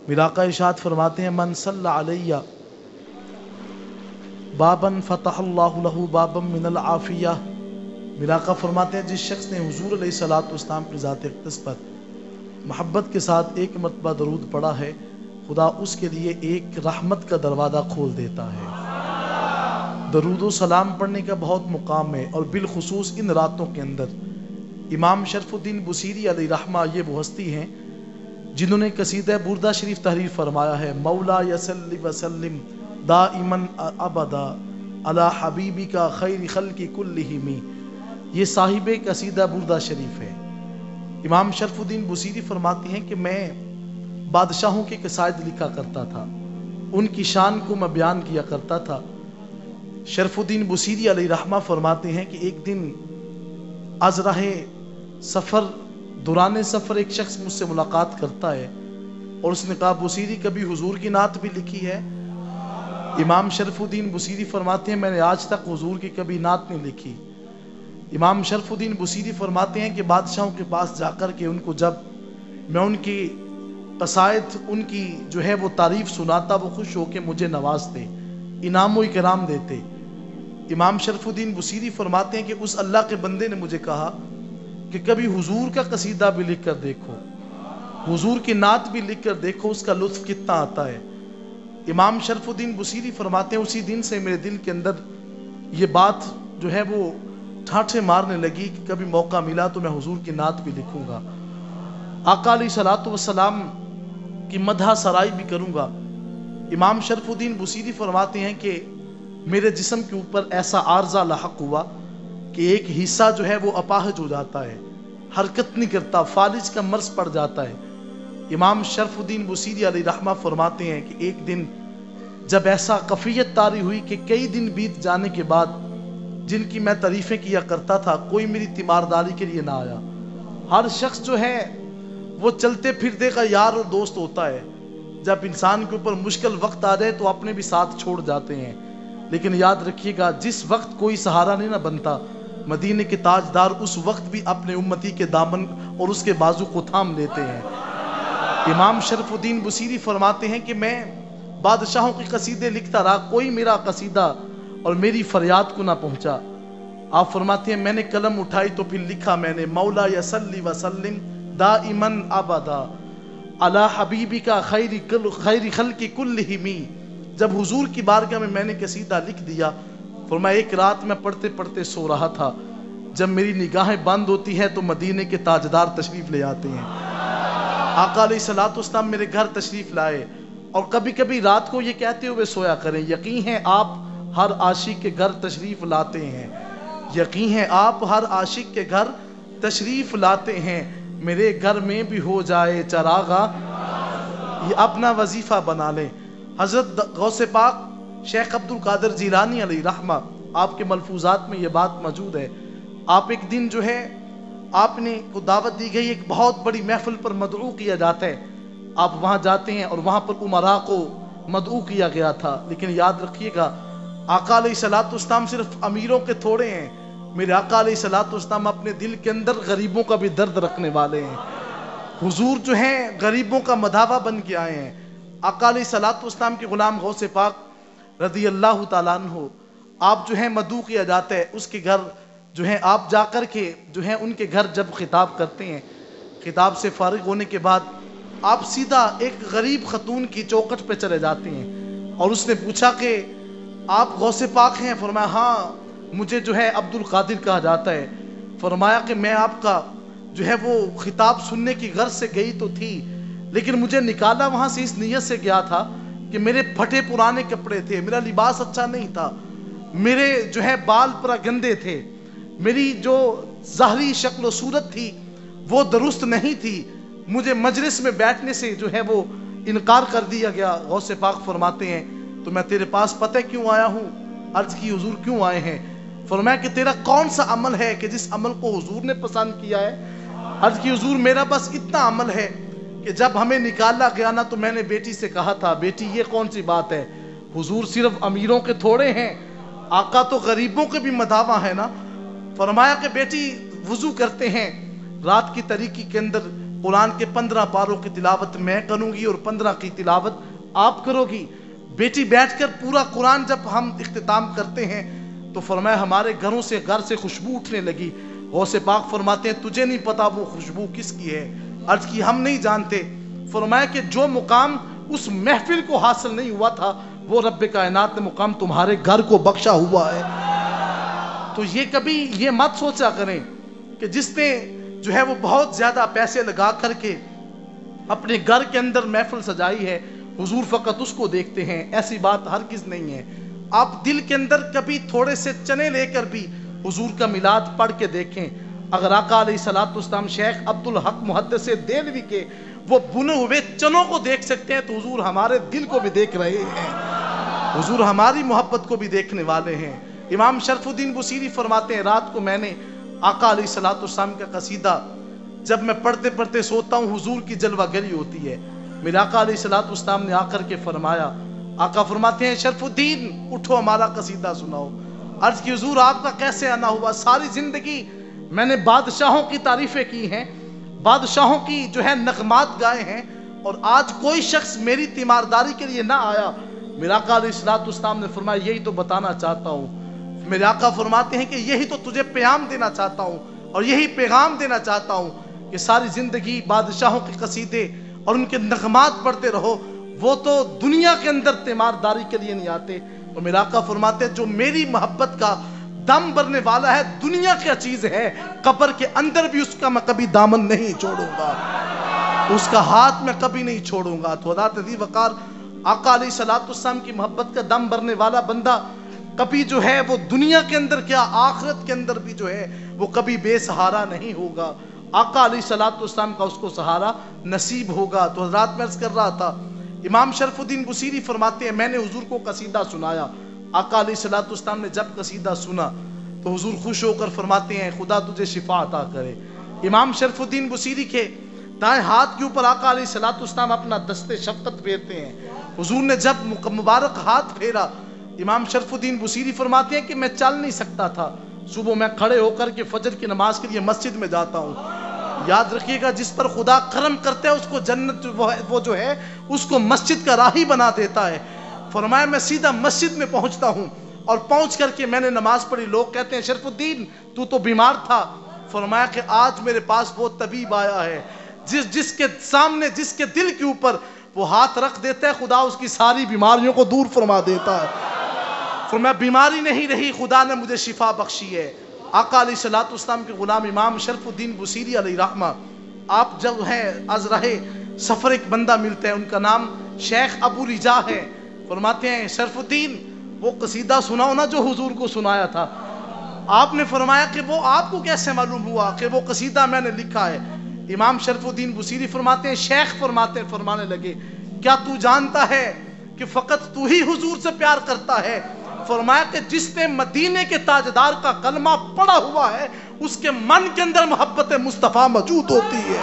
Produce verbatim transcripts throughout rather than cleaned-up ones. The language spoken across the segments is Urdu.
میرا آقا ارشاد فرماتے ہیں من صلی علیہ بابن فتح اللہ لہ بابا من العافیہ۔ میرا آقا فرماتے ہیں جس شخص نے حضور علیہ الصلوۃ والسلام کی ذات اقدس پر محبت کے ساتھ ایک مرتبہ درود پڑھا ہے، خدا اس کے لیے ایک رحمت کا دروازہ کھول دیتا ہے۔ درود و سلام پڑھنے کا بہت مقام ہے، اور بالخصوص ان راتوں کے اندر امام شرف الدین بصیری علیہ رحمہ یہ وہ ہستی ہیں جنہوں نے قصیدہ بردہ شریف تحریر فرمایا ہے، مولا یصلی وسلم دائما ابدا علی حبیبک خیر خلق کلہم۔ یہ صاحب قصیدہ بردہ شریف ہے۔ امام شرف الدین بصیری فرماتے ہیں کہ میں بادشاہوں کے قصائد لکھا کرتا تھا، ان کی شان کو میں بیان کیا کرتا تھا۔ شرف الدین بصیری علیہ رحمہ فرماتے ہیں کہ ایک دن از راہ سفر دوران سفر ایک شخص مجھ سے ملاقات کرتا ہے، اور اس نے کہا بصیری کبھی حضور کی نعت بھی لکھی ہے؟ امام شرف الدین بصیری فرماتے ہیں میں نے آج تک حضور کی کبھی نعت نہیں لکھی۔ امام شرف الدین بصیری فرماتے ہیں کہ بادشاہوں کے پاس جا کر کے ان کو جب میں ان کی قصائد ان کی جو ہے وہ تعریف سناتا، وہ خوش ہو کے مجھے نوازتے، انعام و اکرام دیتے۔ امام شرف الدین بصیری فرماتے ہیں کہ اس اللہ کے بندے نے مجھے کہا کہ کبھی حضور کا قصیدہ بھی لکھ کر دیکھو، حضور کی نعت بھی لکھ کر دیکھو، اس کا لطف کتنا آتا ہے۔ امام شرف الدین بصیری فرماتے ہیں اسی دن سے میرے دل کے اندر یہ بات جو ہے وہ ٹھاٹھے مارنے لگی کہ کبھی موقع ملا تو میں حضور کی نعت بھی لکھوں گا، آقا علیہ الصلوۃ والسلام کی مدح سرائی بھی کروں گا۔ امام شرف الدین بصیری فرماتے ہیں کہ میرے جسم کے اوپر ایسا عارضہ لاحق ہوا کہ ایک حصہ جو ہے وہ اپاہج ہو جاتا ہے، حرکت نہیں کرتا، فالج کا مرض پڑ جاتا ہے۔ امام شرف الدین بصیری علیہ رحمہ فرماتے ہیں کہ ایک دن جب ایسا کفیت طاری ہوئی کہ کئی دن بیت جانے کے بعد جن کی میں تعریفیں کیا کرتا تھا کوئی میری تیمارداری کے لیے نہ آیا۔ ہر شخص جو ہے وہ چلتے پھرتے کا یار اور دوست ہوتا ہے، جب انسان کے اوپر مشکل وقت آ جائے تو اپنے بھی ساتھ چھوڑ جاتے ہیں، لیکن یاد رکھیے گا جس وقت کوئی سہارا نہیں نہ بنتا، مدینے کے تاجدار اس وقت بھی اپنے امتی کے دامن اور اس کے بازو کو تھام لیتے ہیں۔ امام شرف الدین بصیری فرماتے ہیں کہ میں بادشاہوں کے قصیدے لکھتا رہا، کوئی میرا قصیدہ اور میری فریاد کو نہ پہنچا۔ آپ فرماتے ہیں میں نے قلم اٹھائی تو پھر لکھا میں نے، مولا یصلی وسلم دائما ابدا علی حبیبک خیر خیر خلق کلہم۔ جب حضور کی بارگاہ میں میں نے قصیدہ لکھ دیا، فرمایا ایک رات میں پڑھتے پڑھتے سو رہا تھا، جب میری نگاہیں بند ہوتی ہے تو مدینے کے تاجدار تشریف لے آتے ہیں، آقا علیہ الصلوۃ والسلام میرے گھر تشریف لائے، اور کبھی کبھی رات کو یہ کہتے ہوئے سویا کریں یقین ہے آپ ہر عاشق کے گھر تشریف لاتے ہیں، یقین ہے آپ ہر عاشق کے گھر تشریف لاتے ہیں، میرے گھر میں بھی ہو جائے چراغا یہ اپنا وظیفہ بنا لیں۔ حضرت غوث پاک شیخ عبد القادر جیلانی علیہ رحمہ آپ کے ملفوظات میں یہ بات موجود ہے، آپ ایک دن جو ہے آپ نے کو دعوت دی گئی، ایک بہت بڑی محفل پر مدعو کیا جاتا ہے، آپ وہاں جاتے ہیں اور وہاں پر امراء کو مدعو کیا گیا تھا، لیکن یاد رکھیے گا آقا علیہ الصلوۃ والسلام صرف امیروں کے تھوڑے ہیں، میرے آقا علیہ الصلوۃ والسلام اپنے دل کے اندر غریبوں کا بھی درد رکھنے والے ہیں، حضور جو ہیں غریبوں کا مداوا بن کے آئے ہیں۔ آقا علیہ الصلوۃ والسلام کے غلام غوث پاک رضی اللہ تعالیٰ عنہ آپ جو ہیں مدعو کیا جاتا ہے، اس کے گھر جو ہیں آپ جا کر کے جو ہیں ان کے گھر جب خطاب کرتے ہیں، خطاب سے فارغ ہونے کے بعد آپ سیدھا ایک غریب خاتون کی چوکھٹ پہ چلے جاتے ہیں، اور اس نے پوچھا کہ آپ غوث پاک ہیں؟ فرمایا ہاں مجھے جو ہے عبد القادر کہا جاتا ہے۔ فرمایا کہ میں آپ کا جو ہے وہ خطاب سننے کی غرض سے گئی تو تھی، لیکن مجھے نکالا وہاں سے اس نیت سے گیا تھا کہ میرے پھٹے پرانے کپڑے تھے، میرا لباس اچھا نہیں تھا، میرے جو ہے بال پورا گندے تھے، میری جو ظاہری شکل و صورت تھی وہ درست نہیں تھی، مجھے مجلس میں بیٹھنے سے جو ہے وہ انکار کر دیا گیا۔ غوث پاک فرماتے ہیں تو میں تیرے پاس پتہ کیوں آیا ہوں؟ عرض کی حضور کیوں آئے ہیں؟ فرمایا کہ تیرا کون سا عمل ہے کہ جس عمل کو حضور نے پسند کیا ہے؟ عرض کی حضور میرا بس اتنا عمل ہے کہ جب ہمیں نکالا گیا نا تو میں نے بیٹی سے کہا تھا بیٹی یہ کون سی بات ہے، حضور صرف امیروں کے تھوڑے ہیں، آقا تو غریبوں کے بھی مداوا ہے نا۔ فرمایا کہ بیٹی وضو کرتے ہیں، رات کی تاریکی کے اندر قرآن کے پندرہ پاروں کی تلاوت میں کروں گی اور پندرہ کی تلاوت آپ کرو گی۔ بیٹی بیٹھ کر پورا قرآن جب ہم اختتام کرتے ہیں تو فرمایا ہمارے گھروں سے گھر سے خوشبو اٹھنے لگی۔ غوث پاک فرماتے ہیں تجھے نہیں پتا وہ خوشبو کس کی ہے؟ عرض کی ہم نہیں جانتے۔ فرمایا کہ جو مقام اس محفل کو حاصل نہیں ہوا تھا وہ رب کائنات نے مقام تمہارے گھر کو بخشا ہوا ہے۔ تو یہ کبھی یہ مت سوچا کریں کہ جس نے جو ہے وہ بہت زیادہ پیسے لگا کر کے اپنے گھر کے اندر محفل سجائی ہے حضور فقط اس کو دیکھتے ہیں، ایسی بات ہرگز نہیں ہے۔ آپ دل کے اندر کبھی تھوڑے سے چنے لے کر بھی حضور کا میلاد پڑھ کے دیکھیں۔ اگر آقا علیہ الصلوۃ والسلام شیخ عبدالحق محدث دہلوی کے وہ بنے ہوئے چنوں کو دیکھ سکتے ہیں تو حضور ہمارے دل کو بھی دیکھ رہے ہیں، حضور ہماری محبت کو بھی دیکھنے والے ہیں۔ امام شرف الدین بصیری فرماتے ہیں رات کو میں نے آقا علیہ الصلوۃ والسلام کا قصیدہ جب میں پڑھتے پڑھتے سوتا ہوں حضور کی جلوہ گری ہوتی ہے۔ میرے آقا علیہ الصلوۃ والسلام نے آ کر کے فرمایا، آقا فرماتے ہیں شرف الدین اٹھو ہمارا قصیدہ سناؤ۔ عرض کی حضور آپ کا کیسے آنا ہوا؟ ساری زندگی میں نے بادشاہوں کی تعریفیں کی ہیں، بادشاہوں کی جو ہے نغمات گائے ہیں، اور آج کوئی شخص میری تیمارداری کے لیے نہ آیا۔ میرے آقا علیہ الصلوۃ والسلام نے فرمایا یہی تو بتانا چاہتا ہوں۔ میرے آقا فرماتے ہیں کہ یہی تو تجھے پیغام دینا چاہتا ہوں، اور یہی پیغام دینا چاہتا ہوں کہ ساری زندگی بادشاہوں کے قصیدے اور ان کے نغمات پڑھتے رہو، وہ تو دنیا کے اندر تیمارداری کے لیے نہیں آتے۔ اور میرے آقا فرماتے ہیں جو میری محبت کا دم بھرنے والا ہے دنیا کیا چیز ہے، قبر کے اندر بھی اس کا میں کبھی دامن نہیں چھوڑوں گا، اس کا ہاتھ میں کبھی نہیں چھوڑوں گا۔ تو حضرت عزیز وقار آقا علیہ الصلوۃ والسلام کی محبت کا دم بھرنے والا بندہ کبھی جو ہے وہ دنیا کے اندر کیا آخرت کے اندر بھی جو ہے وہ کبھی بے سہارا نہیں ہوگا۔ آقا علیہ الصلوۃ والسلام کا اس کو سہارا نصیب ہوگا۔ تو حضرات میں عرض کر رہا تھا امام شرف الدین بصیری فرماتے ہیں میں نے حضور کو قصیدہ سنایا۔ آقا علیہ الصلوۃ والسلام نے جب قصیدہ سنا تو حضور خوش ہو کر فرماتے ہیں خدا تجھے شفا عطا کرے۔ امام شرف الدین بصیری کے دائیں ہاتھ کے اوپر آقا علیہ الصلوۃ والسلام اپنا دست شفقت پھیرتے ہیں۔ حضور نے جب مبارک ہاتھ پھیرا امام شرف الدین بصیری فرماتے ہیں کہ میں چل نہیں سکتا تھا، صبح میں کھڑے ہو کر کے فجر کی نماز کے لیے مسجد میں جاتا ہوں۔ یاد رکھیے گا جس پر خدا کرم کرتا ہے اس کو جنت وہ جو ہے اس کو مسجد کا راہی بنا دیتا ہے۔ فرمایا میں سیدھا مسجد میں پہنچتا ہوں اور پہنچ کر کے میں نے نماز پڑھی۔ لوگ کہتے ہیں شرف الدین تو تو بیمار تھا۔ فرمایا کہ آج میرے پاس وہ طبیب آیا ہے جس جس کے سامنے جس کے دل کے اوپر وہ ہاتھ رکھ دیتا ہے خدا اس کی ساری بیماریوں کو دور فرما دیتا ہے۔ فرمایا بیماری نہیں رہی، خدا نے مجھے شفا بخشی ہے۔ آقا علیہ الصلوۃ والسلام کے غلام امام شرف الدین بصیری علیہ رحمہ آپ جب ہیں از رہے سفر ایک بندہ ملتے ہیں، ان کا نام شیخ ابو رجا ہے۔ فرماتے ہیں شرف الدین وہ قصیدہ سناؤ نا جو حضور کو سنایا تھا۔ آپ نے فرمایا کہ وہ آپ کو کیسے معلوم ہوا کہ وہ قصیدہ میں نے لکھا ہے؟ امام شرف الدین بصیری فرماتے ہیں شیخ فرماتے ہیں فرمانے لگے کیا تو جانتا ہے کہ فقط تو ہی حضور سے پیار کرتا ہے؟ فرمایا کہ جس نے مدینے کے تاجدار کا کلمہ پڑھا ہوا ہے اس کے من کے اندر محبت مصطفیٰ موجود ہوتی ہے،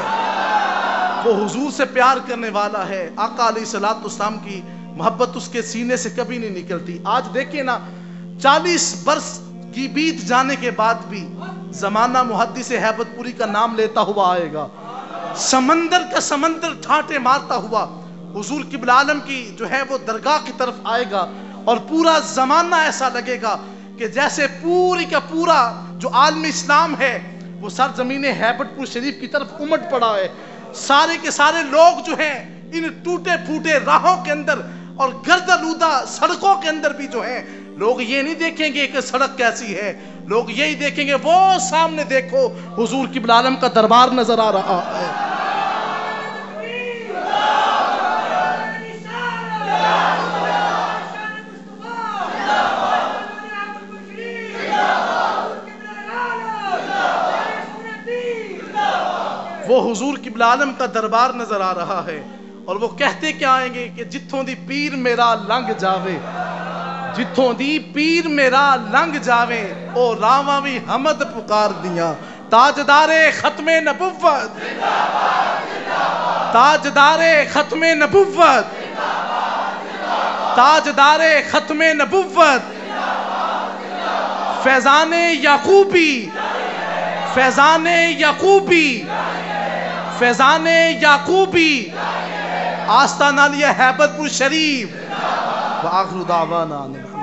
وہ حضور سے پیار کرنے والا ہے۔ آقا علیہ الصلوۃ والسلام کی محبت اس کے سینے سے کبھی نہیں نکلتی۔ آج دیکھیں نا چالیس برس کی بیت جانے کے بعد بھی زمانہ محدث ہیبت پوری کا نام لیتا ہوا آئے گا، سمندر کا سمندر ٹھاٹے مارتا ہوا حضور قبلہ عالم کی جو ہے وہ درگاہ کی طرف آئے گا، اور پورا زمانہ ایسا لگے گا کہ جیسے پوری کا پورا جو عالم اسلام ہے وہ سرزمین ہیبت پور شریف کی طرف امٹ پڑا ہے۔ سارے کے سارے لوگ جو ہیں ان ٹوٹے پھوٹے راہوں کے اندر اور گردآلودہ سڑکوں کے اندر بھی جو ہیں لوگ یہ نہیں دیکھیں گے کہ سڑک کیسی ہے، لوگ یہی دیکھیں گے وہ سامنے دیکھو حضور قبلہ عالم کا دربار نظر آ رہا ہے۔ وہ حضور قبلہ عالم کا دربار نظر آ رہا ہے، اور وہ کہتے کیا آئیں گے کہ جتھوں دی پیر میرا لنگ جاوے، جتھوں دی پیر میرا لنگ جاوے او راواں وی حمد پکار دیاں، تاجدار ختم نبوت، تاجدار ختم نبوت، تاجدار ختم نبوت، فیضان یعقوبی، فیضان یعقوبی، فیضان یعقوبی آستانہ لیہ حیبت پور شریف وآخر دعوانا